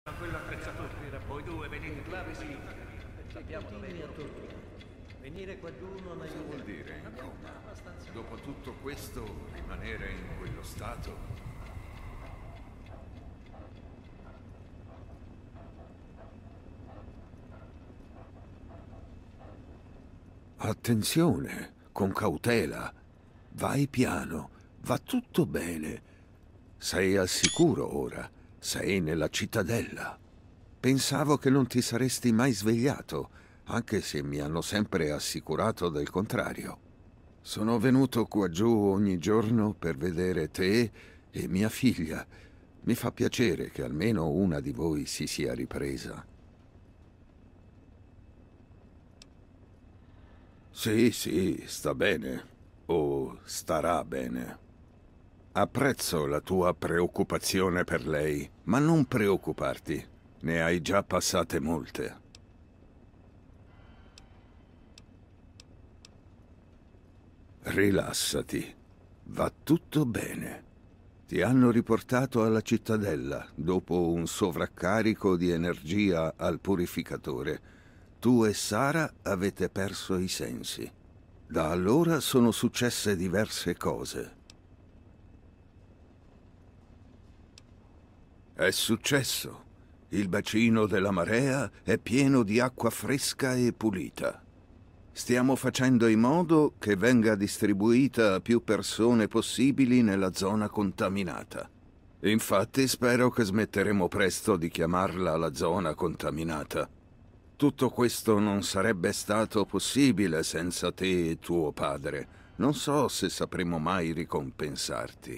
Quello attrezzatura. Voi due venite clave, sì. Venire qua giù non Cosa aiuta. vuol dire, insomma? Dopo tutto questo, rimanere in quello stato? Attenzione, con cautela. Vai piano, va tutto bene. Sei al sicuro ora, sei nella cittadella. Pensavo che non ti saresti mai svegliato, anche se mi hanno sempre assicurato del contrario. Sono venuto qua giù ogni giorno per vedere te e mia figlia. Mi fa piacere che almeno una di voi si sia ripresa. Sì, sì, sta bene. O starà bene. Apprezzo la tua preoccupazione per lei, ma non preoccuparti. Ne hai già passate molte. Rilassati. Va tutto bene. Ti hanno riportato alla cittadella dopo un sovraccarico di energia al purificatore. Tu e Sara avete perso i sensi. Da allora sono successe diverse cose. È successo. Il bacino della marea è pieno di acqua fresca e pulita. Stiamo facendo in modo che venga distribuita a più persone possibili nella zona contaminata. Infatti spero che smetteremo presto di chiamarla la zona contaminata. Tutto questo non sarebbe stato possibile senza te e tuo padre. Non so se sapremo mai ricompensarti.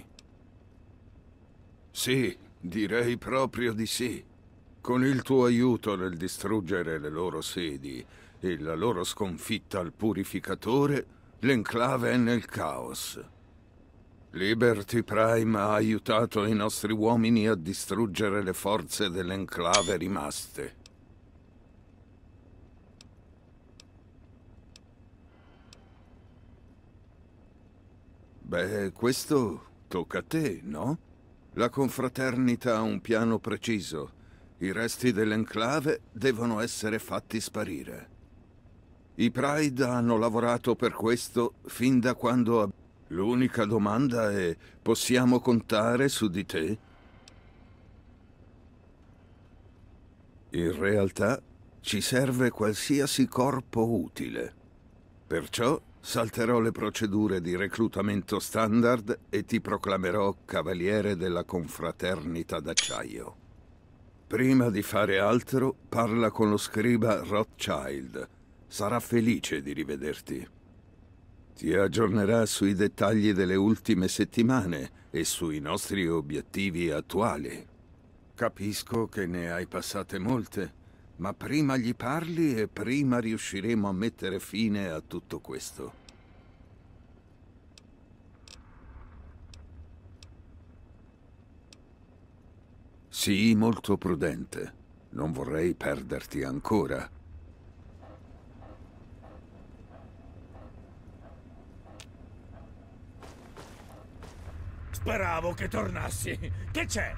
Sì, direi proprio di sì. Con il tuo aiuto nel distruggere le loro sedi e la loro sconfitta al purificatore, l'enclave è nel caos. Liberty Prime ha aiutato i nostri uomini a distruggere le forze dell'enclave rimaste. Beh, questo tocca a te, no? La confraternita ha un piano preciso. I resti dell'enclave devono essere fatti sparire. I Pride hanno lavorato per questo fin da quando... L'unica domanda è: possiamo contare su di te? In realtà ci serve qualsiasi corpo utile. Perciò salterò le procedure di reclutamento standard e ti proclamerò cavaliere della confraternita d'acciaio. Prima di fare altro, parla con lo scriba Rothschild. Sarà felice di rivederti. Ti aggiornerà sui dettagli delle ultime settimane e sui nostri obiettivi attuali. Capisco che ne hai passate molte, ma prima gli parli e prima riusciremo a mettere fine a tutto questo. Sii molto prudente. Non vorrei perderti ancora. Speravo che tornassi. Che c'è?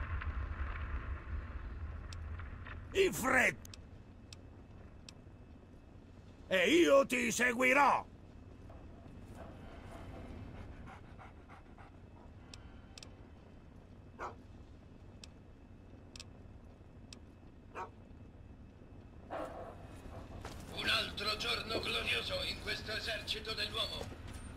In fretta! E io ti seguirò! Un altro giorno glorioso in questo esercito dell'uomo.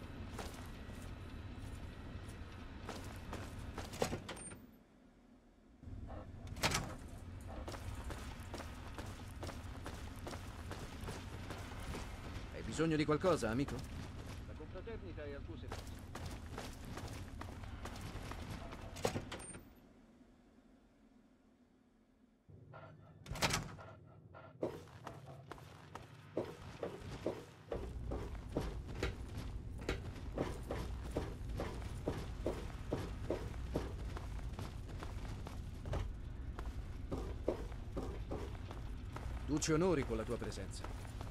Hai bisogno di qualcosa, amico? La confraternita è al tuo servizio. Tu ci onori con la tua presenza.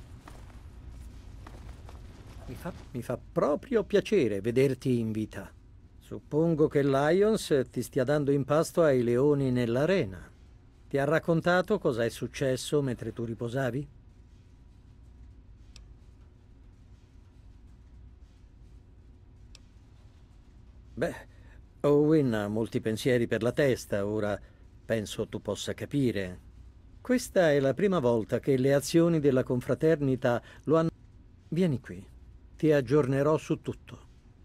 Mi fa proprio piacere vederti in vita. Suppongo che Lions ti stia dando in pasto ai leoni nell'arena. Ti ha raccontato cosa è successo mentre tu riposavi? Beh, Owen ha molti pensieri per la testa, ora penso tu possa capire. Questa è la prima volta che le azioni della confraternita lo hanno... Vieni qui, ti aggiornerò su tutto.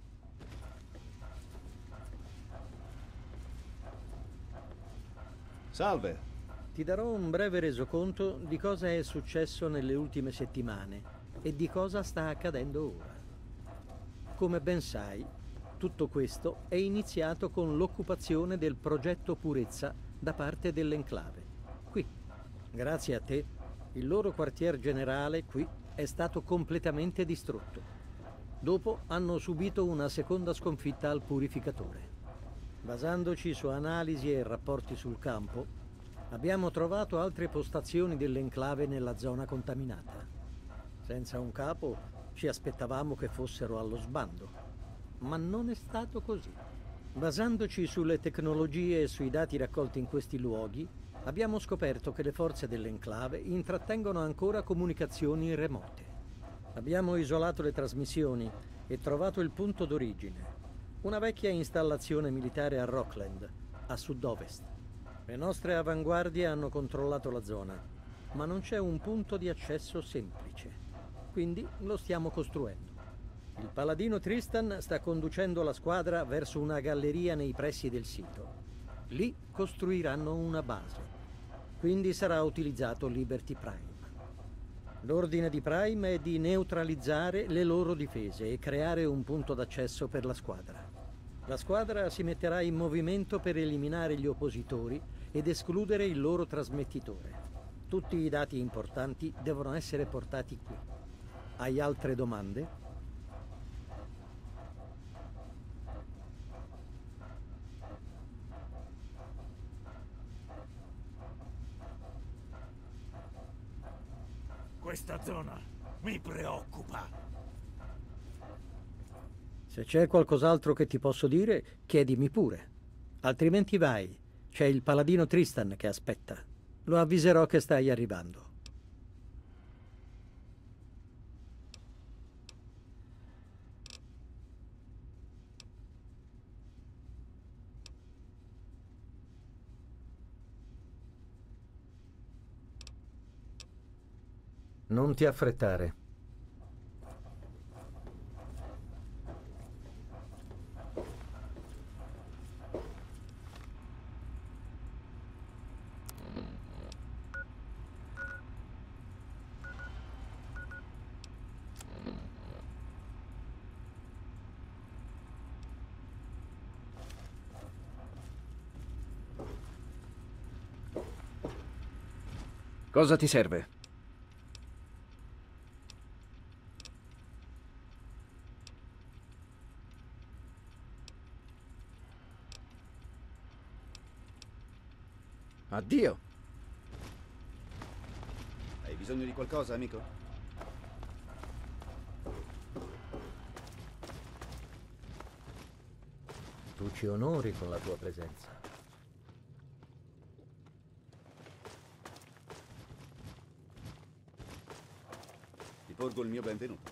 Salve. Ti darò un breve resoconto di cosa è successo nelle ultime settimane e di cosa sta accadendo ora. Come ben sai, tutto questo è iniziato con l'occupazione del progetto Purezza da parte dell'Enclave. Qui, grazie a te, il loro quartier generale qui è stato completamente distrutto. Dopo hanno subito una seconda sconfitta al purificatore. Basandoci su analisi e rapporti sul campo, abbiamo trovato altre postazioni dell'Enclave nella zona contaminata. Senza un capo, ci aspettavamo che fossero allo sbando, ma non è stato così. Basandoci sulle tecnologie e sui dati raccolti in questi luoghi, abbiamo scoperto che le forze dell'Enclave intrattengono ancora comunicazioni remote. Abbiamo isolato le trasmissioni e trovato il punto d'origine, una vecchia installazione militare a Rockland, a sud-ovest. Le nostre avanguardie hanno controllato la zona, ma non c'è un punto di accesso semplice, quindi lo stiamo costruendo. Il paladino Tristan sta conducendo la squadra verso una galleria nei pressi del sito. Lì costruiranno una base, quindi sarà utilizzato Liberty Prime. L'ordine di Prime è di neutralizzare le loro difese e creare un punto d'accesso per la squadra. La squadra si metterà in movimento per eliminare gli oppositori ed escludere il loro trasmettitore. Tutti i dati importanti devono essere portati qui. Hai altre domande? Questa zona mi preoccupa. Se c'è qualcos'altro che ti posso dire, chiedimi pure. Altrimenti vai. C'è il paladino Tristan che aspetta. Lo avviserò che stai arrivando. Non ti affrettare. Cosa ti serve? Addio. Hai bisogno di qualcosa, amico? Tu ci onori con la tua presenza. Ti porgo il mio benvenuto.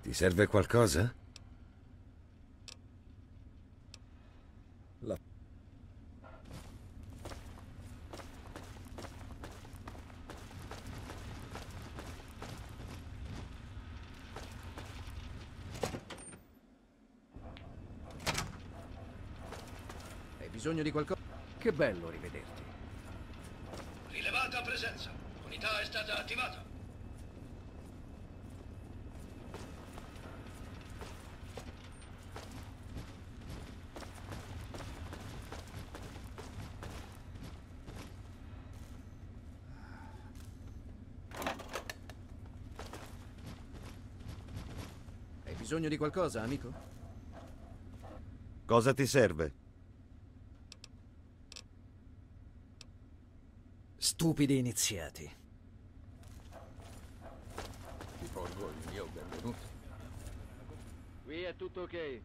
Ti serve qualcosa? La... Hai bisogno di qualcosa? Che bello rivederti. Rilevata presenza. Unità è stata attivata. Hai bisogno di qualcosa, amico? Cosa ti serve? Stupidi iniziati. Ti porgo il mio benvenuto. Qui è tutto ok.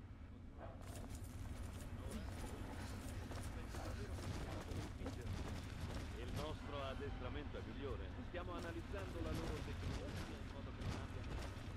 Il nostro addestramento è migliore. Stiamo analizzando la loro tecnologia in modo che non abbiano...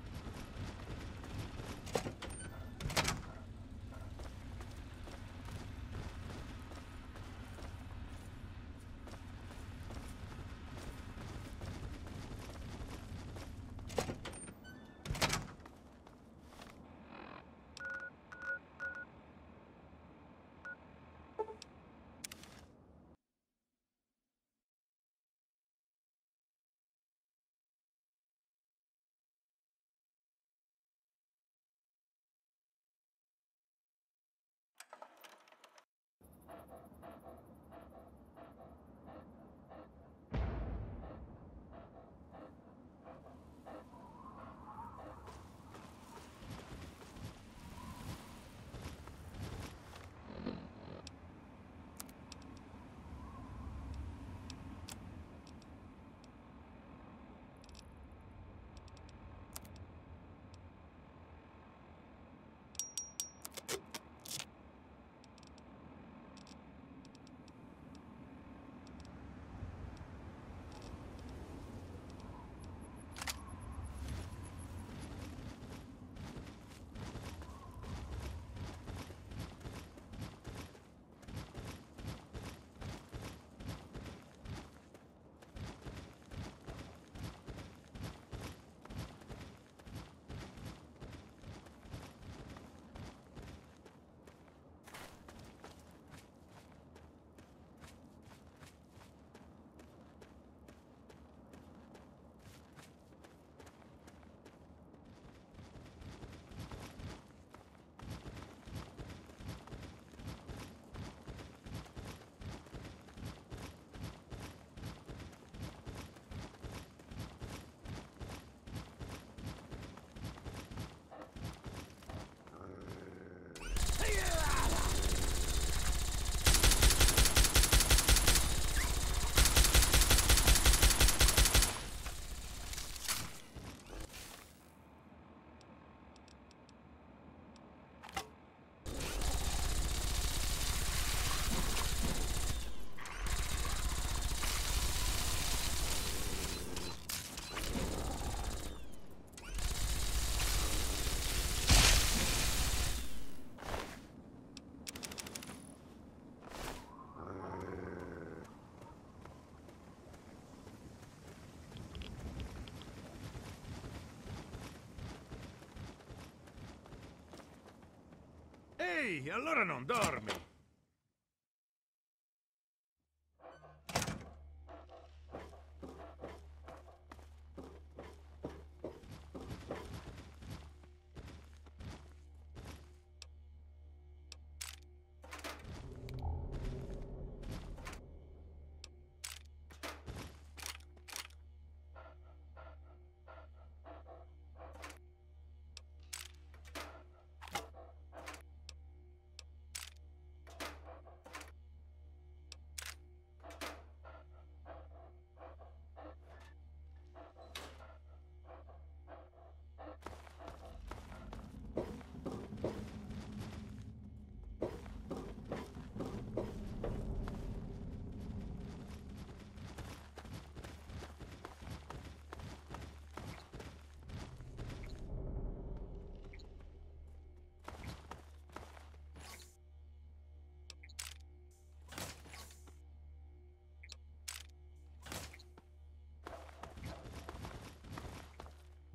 Ehi, allora non dormi!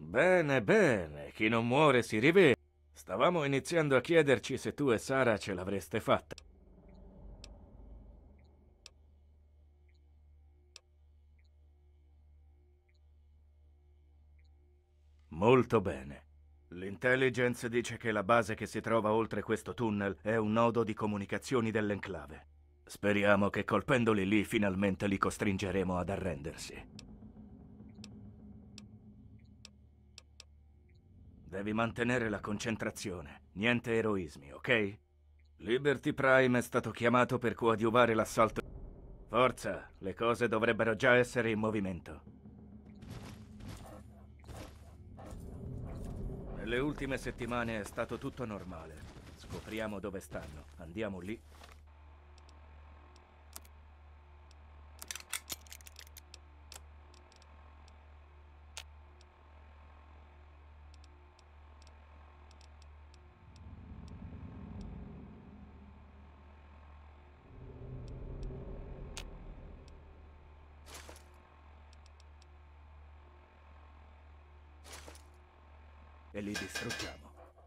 Bene, bene, chi non muore si rivede. Stavamo iniziando a chiederci se tu e Sara ce l'avreste fatta. Molto bene. L'intelligence dice che la base che si trova oltre questo tunnel è un nodo di comunicazioni dell'enclave. Speriamo che colpendoli lì finalmente li costringeremo ad arrendersi. Devi mantenere la concentrazione, niente eroismi, ok? Liberty Prime è stato chiamato per coadiuvare l'assalto. Forza, le cose dovrebbero già essere in movimento. Nelle ultime settimane è stato tutto normale. Scopriamo dove stanno, andiamo lì. E li distruggiamo.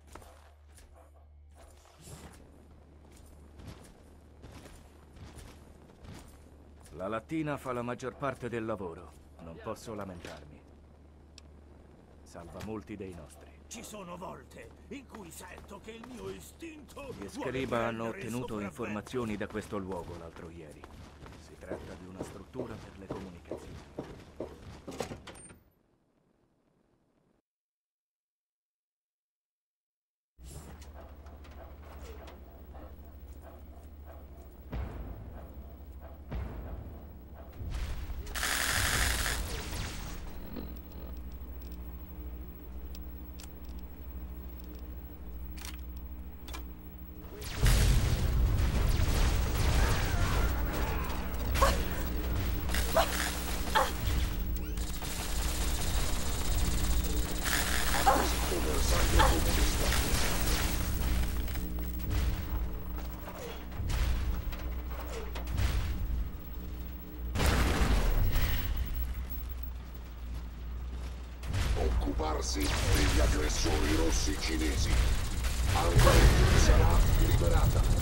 La lattina fa la maggior parte del lavoro. Non posso lamentarmi. Salva molti dei nostri. Ci sono volte in cui sento che il mio istinto... Gli Scriba hanno ottenuto informazioni da questo luogo l'altro ieri. Si tratta di una struttura per le comunicazioni. Occuparsi degli aggressori rossi cinesi. Anche sarà liberata.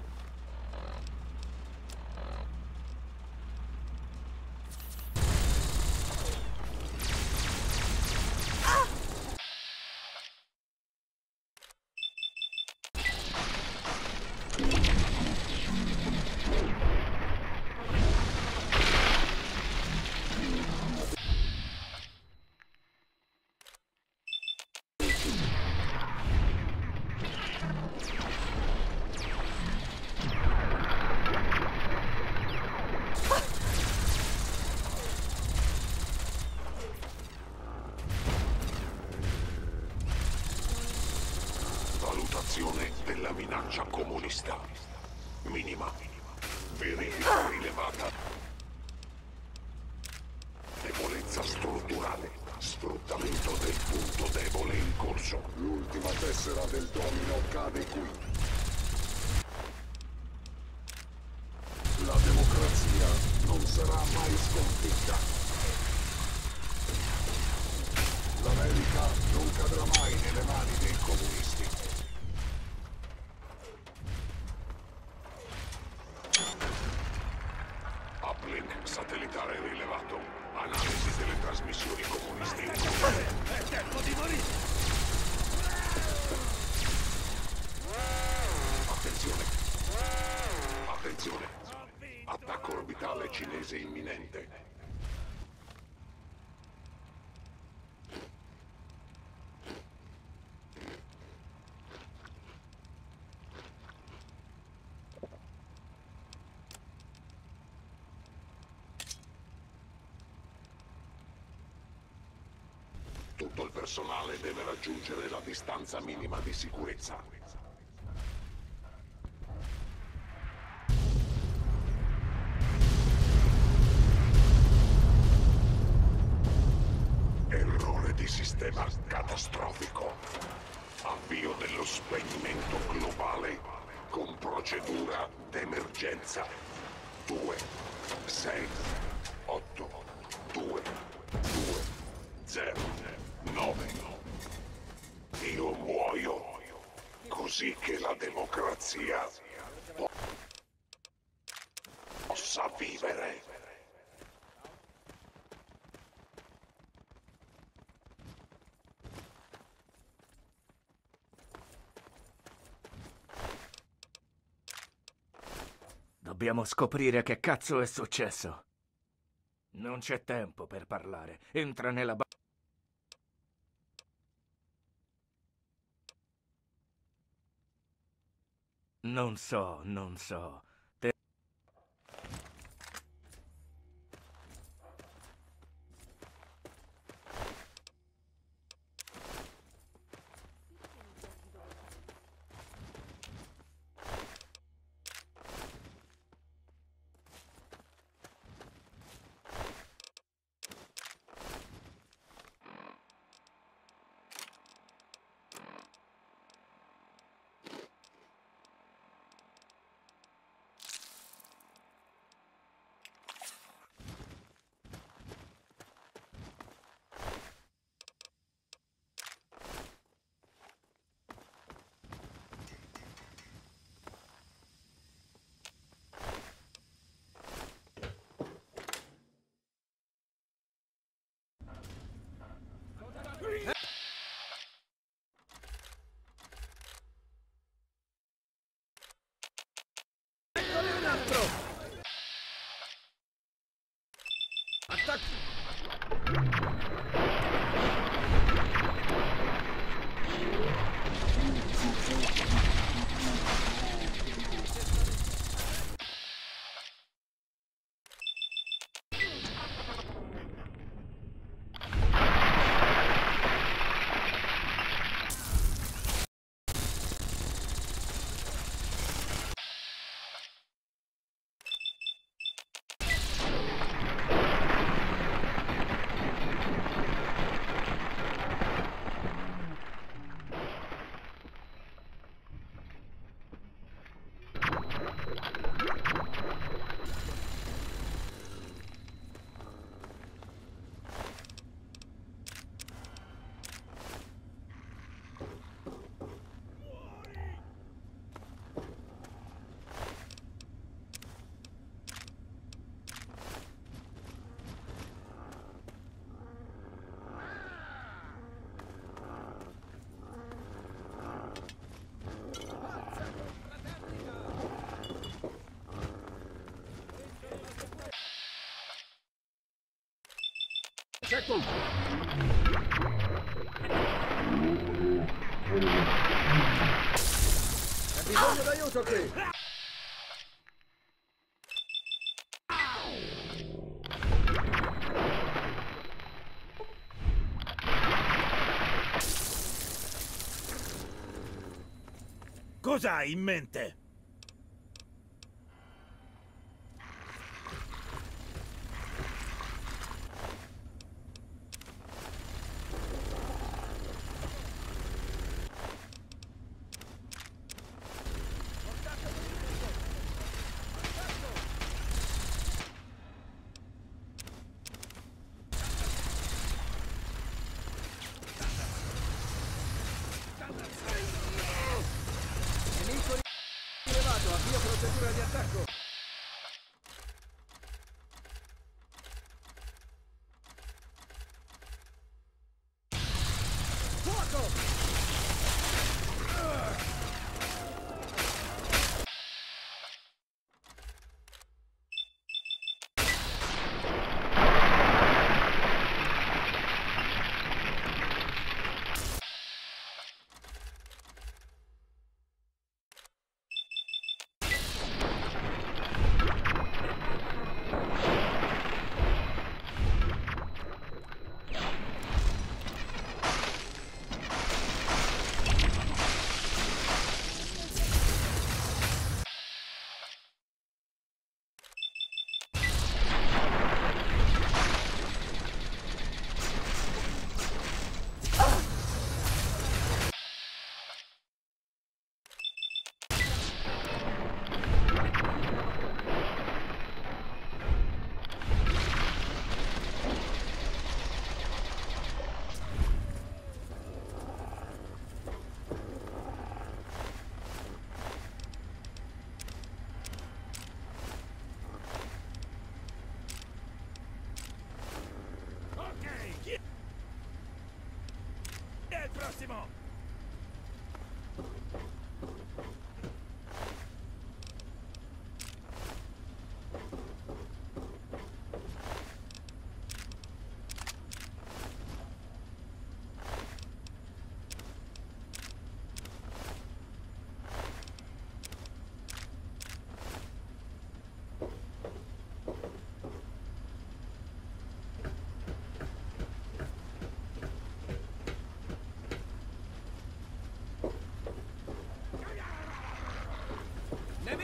Della minaccia comunista. Minima. Verifica rilevata. Debolezza strutturale. Sfruttamento del punto debole in corso. L'ultima tessera del domino cade qui. La democrazia non sarà mai sconfitta. L'America non cadrà mai nelle mani dei comunisti. Satellitare rilevato. Analisi delle trasmissioni comuniste. È tempo di morire! Attenzione. Attenzione. Attacco orbitale cinese imminente. Tutto il personale deve raggiungere la distanza minima di sicurezza. Errore di sistema catastrofico. Avvio dello spegnimento globale con procedura d'emergenza. 2, 6, 8, 2, 2, 0. 9, così che la democrazia possa vivere. Dobbiamo scoprire che cazzo è successo. Non c'è tempo per parlare. Entra nella Non so. Certo! C'è bisogno d'aiuto qui! Cosa hai in mente? Avvio procedura di attacco! Fuoco!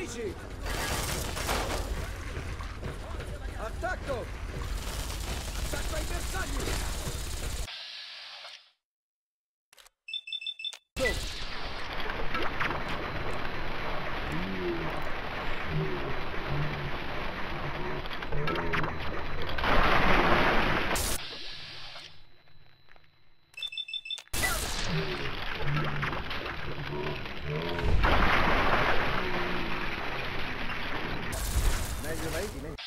nemici! Attacco! Attacco ai bersagli! Meglio lei di me.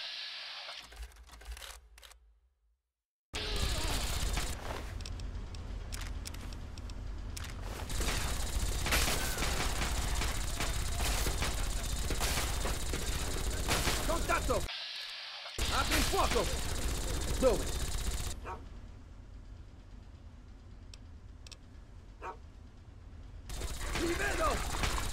Contatto! Apri il fuoco! Dove? Li vedo!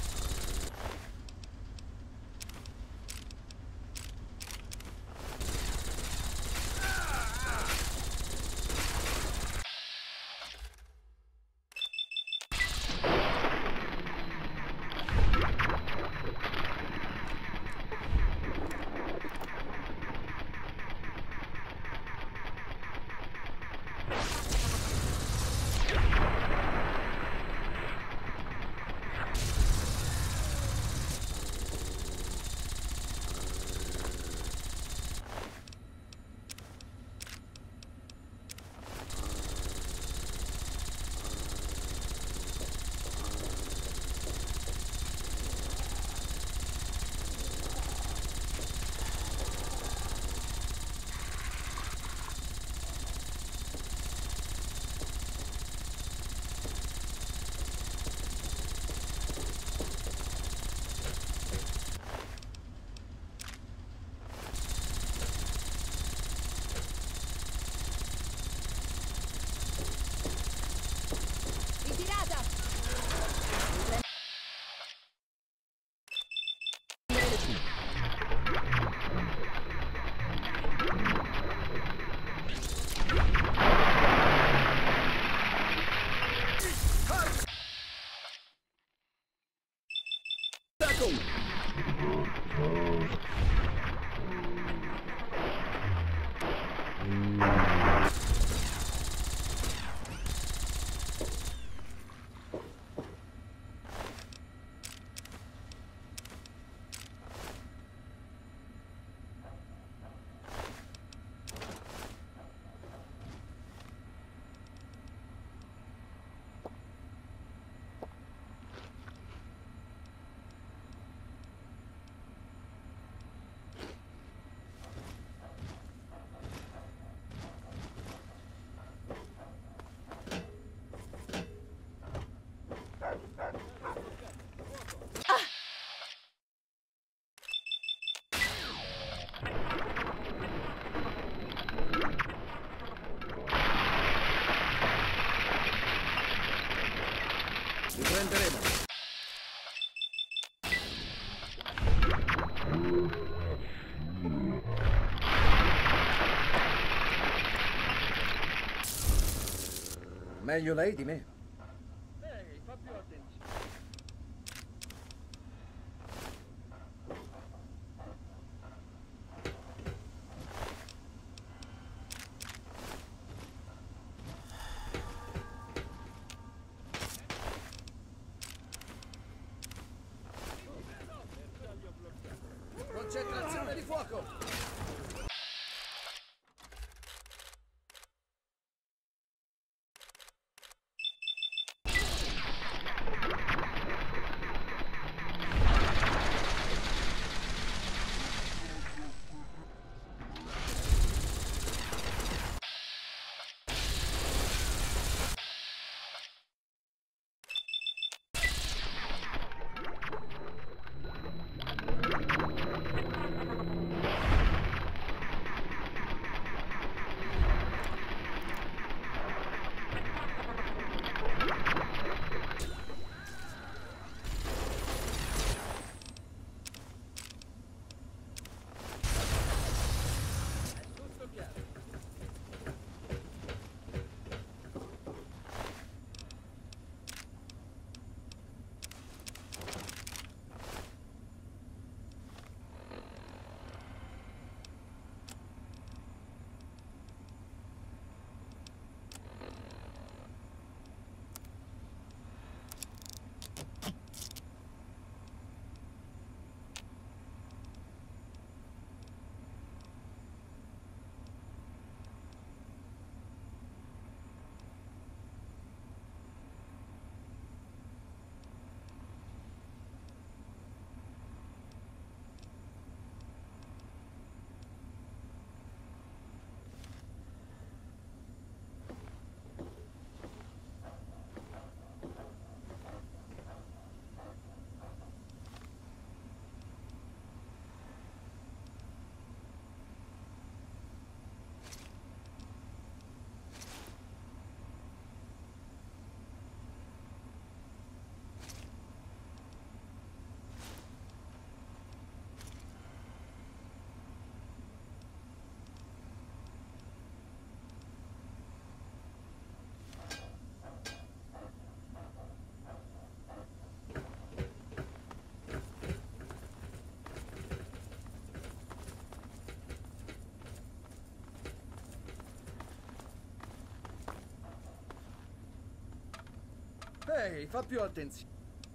Li prenderemo. Meglio lei di me. Ehi, fa più attenzione. Concentrazione di fuoco! Ehi, fa più attenzione.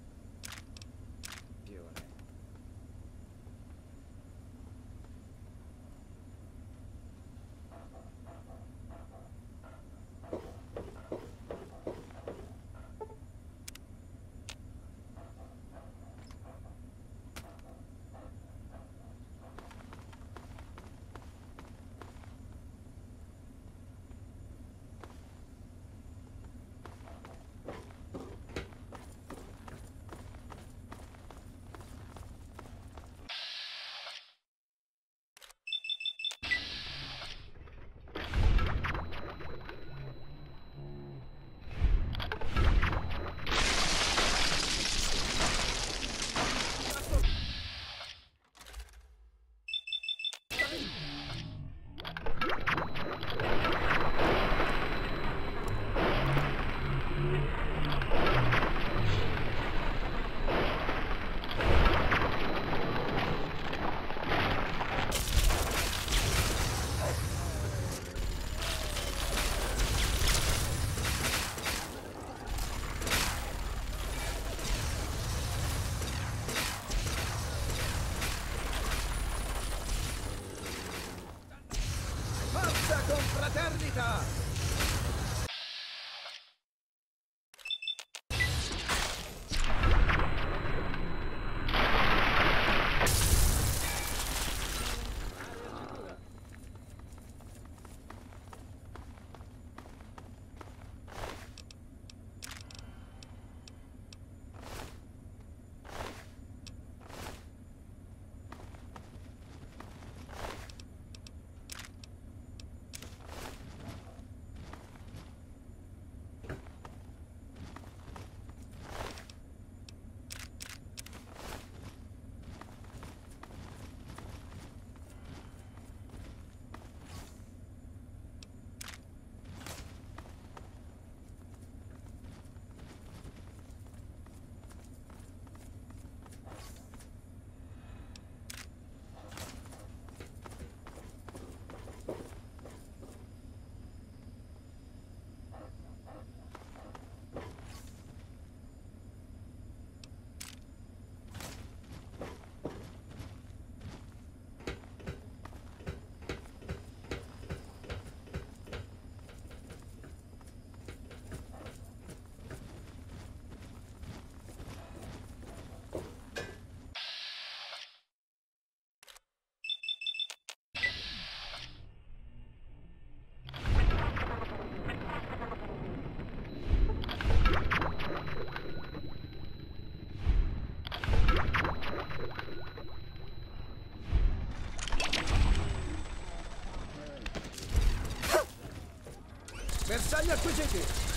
Bersagli acquisiti!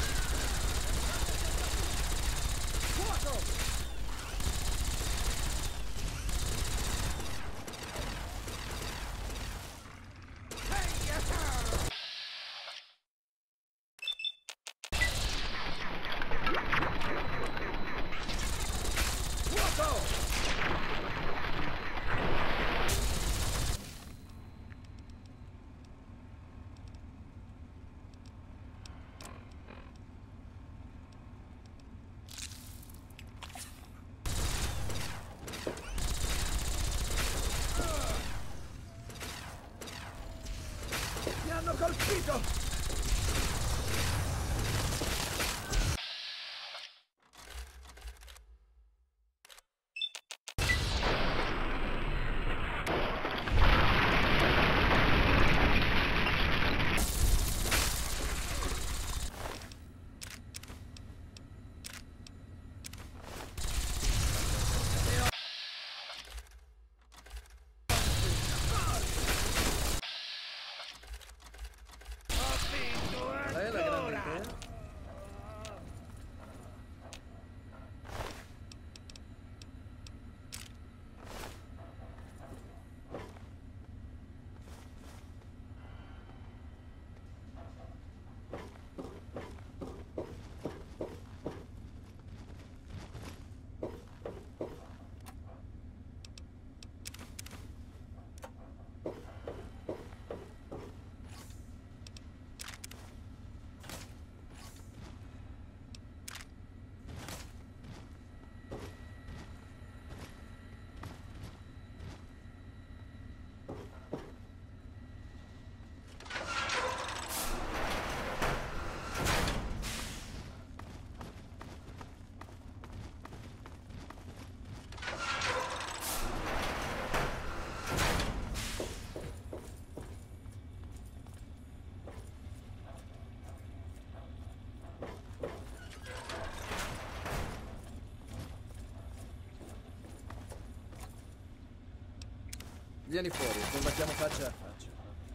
Fuoco! Vieni fuori, combattiamo faccia a faccia.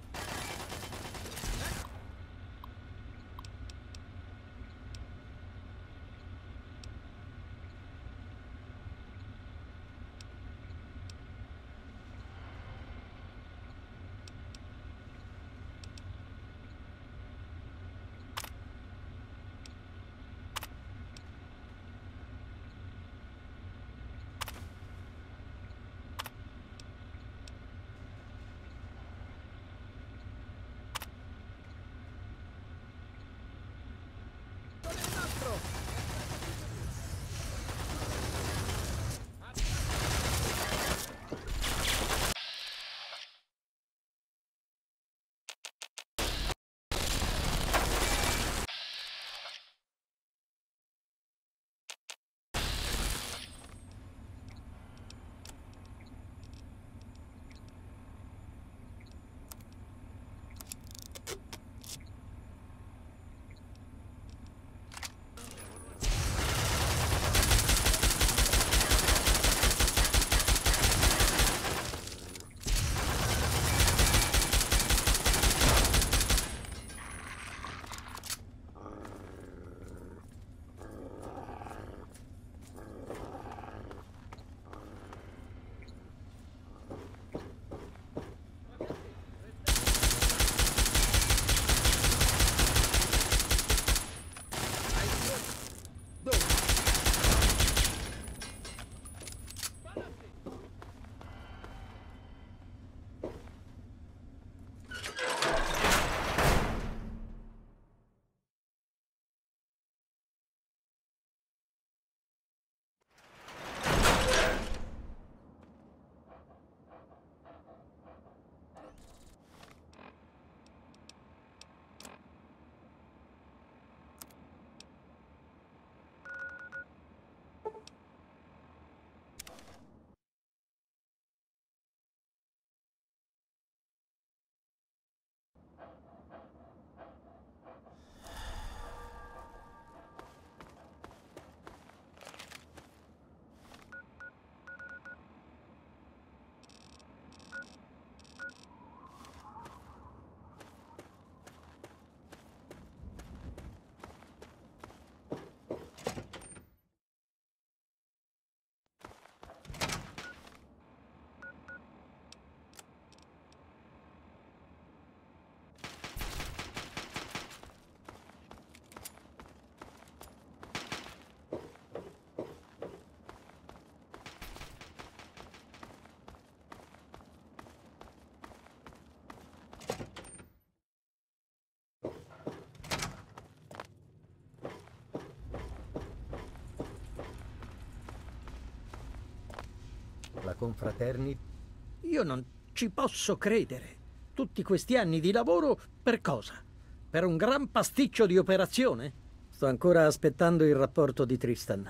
La confraternita. Io non ci posso credere. Tutti questi anni di lavoro per cosa? Per un gran pasticcio di operazione? Sto ancora aspettando il rapporto di Tristan.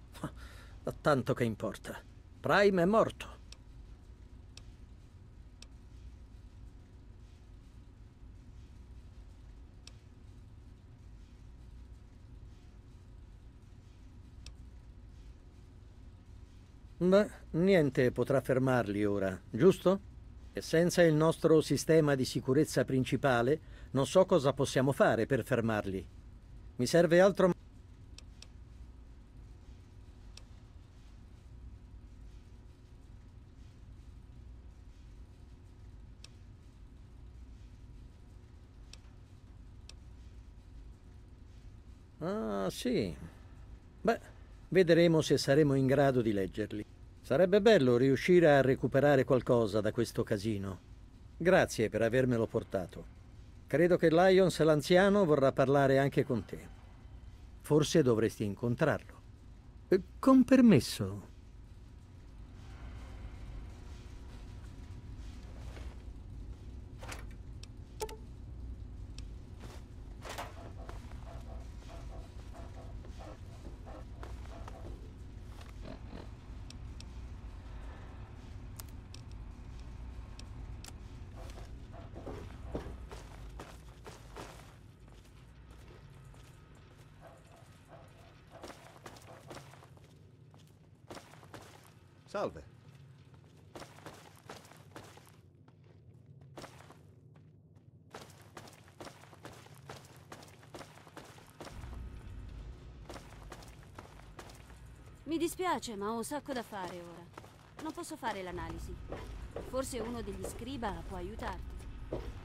Da tanto che importa. Prime è morto. Beh, niente potrà fermarli ora, giusto? E senza il nostro sistema di sicurezza principale, non so cosa possiamo fare per fermarli. Mi serve altro... Ah, sì. Beh, vedremo se saremo in grado di leggerli. Sarebbe bello riuscire a recuperare qualcosa da questo casino. Grazie per avermelo portato. Credo che Lyons l'anziano vorrà parlare anche con te. Forse dovresti incontrarlo. Con permesso. Salve. Mi dispiace, ma ho un sacco da fare ora. Non posso fare l'analisi. Forse uno degli scriba può aiutarti.